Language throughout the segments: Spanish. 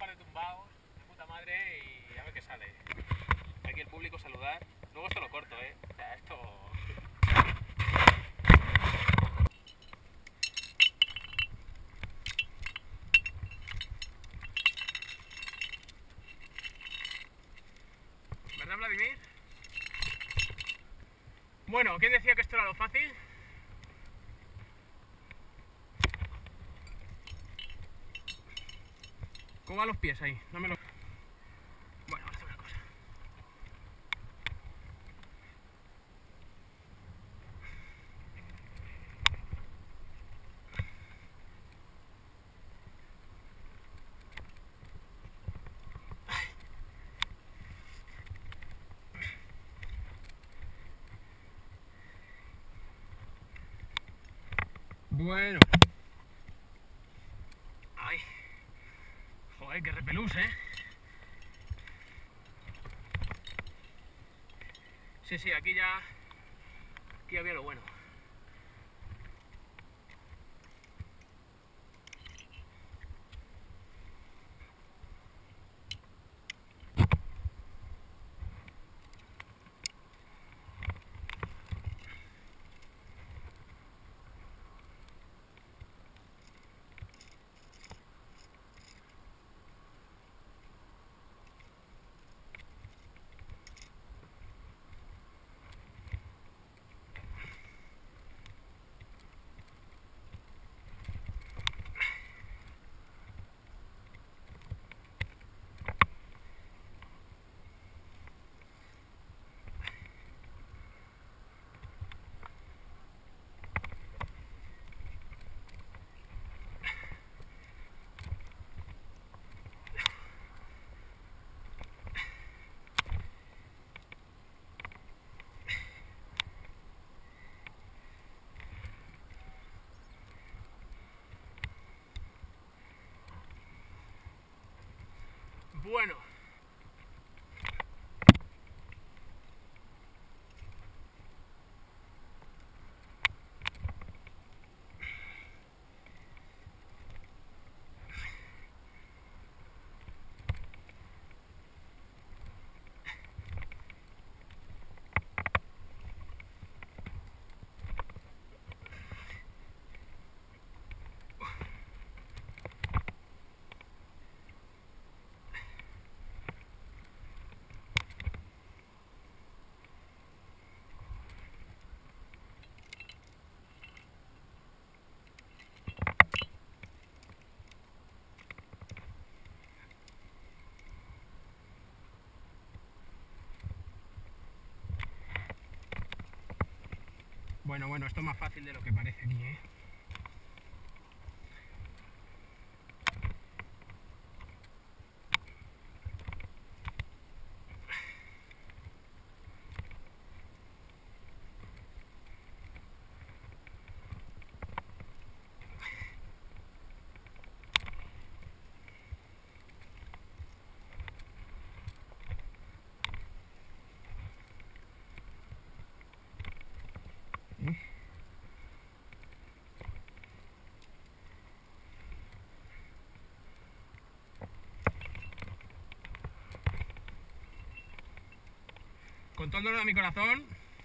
par de tumbaos de puta madre y a ver qué sale. Aquí el público saludar. Luego esto lo corto, o sea, esto... ¿Verdad, Vladimir? Bueno, ¿quién decía que esto era lo fácil? ¿Cómo van los pies ahí? No me lo... Bueno, vamos a hacer una cosa. Bueno. Ay. Joder, qué repelús, Sí, sí, aquí ya... Aquí había lo bueno. Bueno. Bueno, esto es más fácil de lo que parece aquí, Con todo el dolor de mi corazón.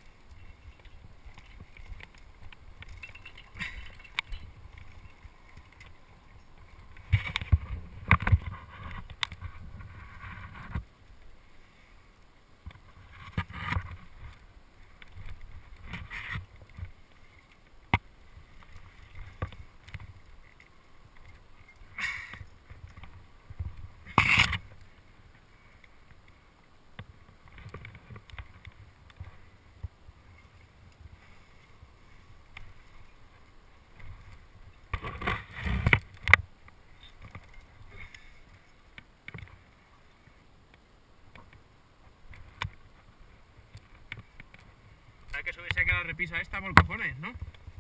Hay que subirse aquí a la repisa esta por cojones, ¿no?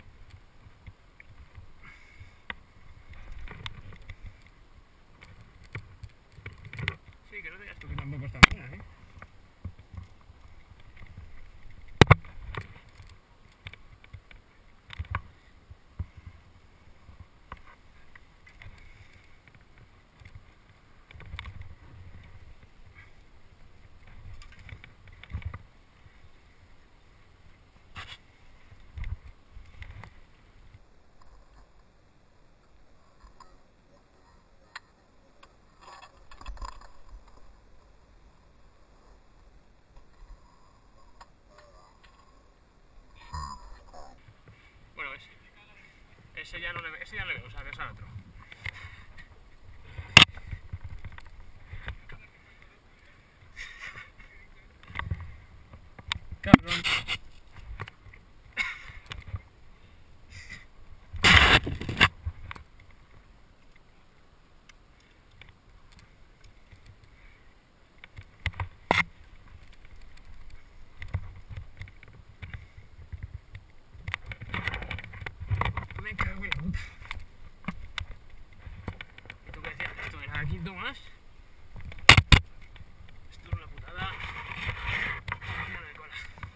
Sí, que no tenías tú que tampoco está buena, ya no le voy a usar, es al otro. Cabrón. Me cago en la puta. ¿Y tú qué decías? ¿Esto era quinto más? Esto es una putada. Mano de cola.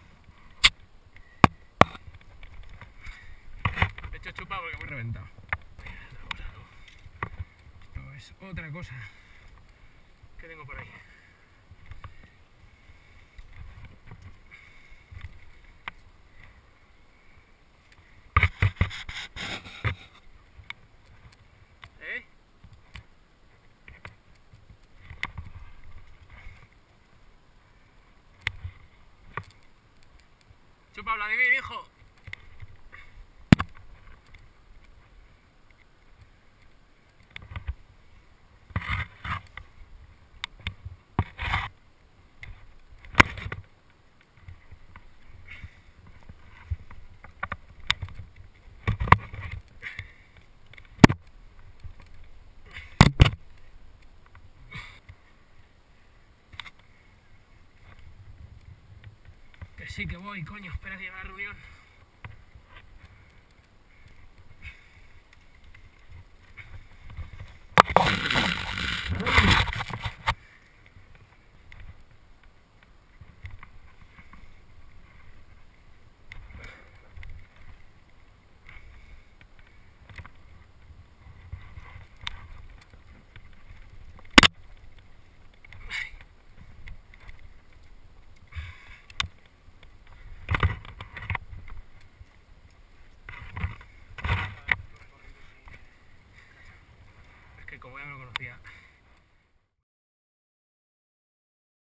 De hecho chupa porque me he reventado. Esto es otra cosa que tengo por ahí. Chupa Vladimir, hijo. Que sí que voy, coño. Espera que llegue la reunión. Es que como ya me lo conocía.